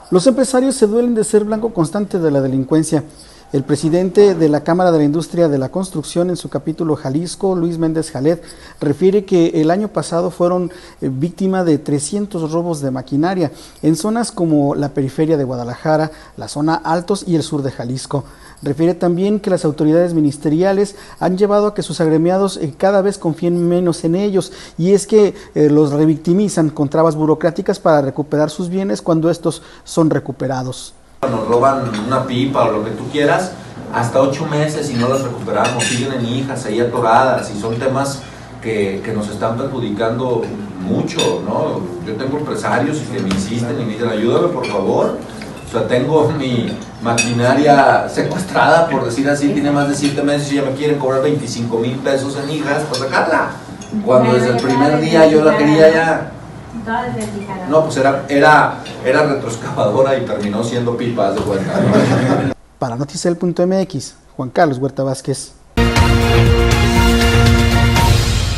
Los empresarios se duelen de ser blanco constante de la delincuencia. El presidente de la Cámara de la Industria de la Construcción, en su capítulo Jalisco, Luis Méndez Jaled, refiere que el año pasado fueron víctima de 300 robos de maquinaria en zonas como la periferia de Guadalajara, la zona Altos y el sur de Jalisco. Refiere también que las autoridades ministeriales han llevado a que sus agremiados cada vez confíen menos en ellos, y es que los revictimizan con trabas burocráticas para recuperar sus bienes cuando estos son recuperados. Nos roban una pipa o lo que tú quieras, hasta 8 meses y no las recuperamos, siguen en hijas ahí atoradas, y son temas que nos están perjudicando mucho, ¿no? Yo tengo empresarios que me insisten y me dicen, ayúdame por favor. O sea, tengo mi maquinaria secuestrada, por decir así, tiene más de 7 meses y ya me quieren cobrar 25,000 pesos en hijas para sacarla. Cuando desde el primer día yo la quería ya. No, pues era retroexcavadora y terminó siendo pipa, haz de cuenta. Para Noticel.mx, Juan Carlos Huerta Vázquez.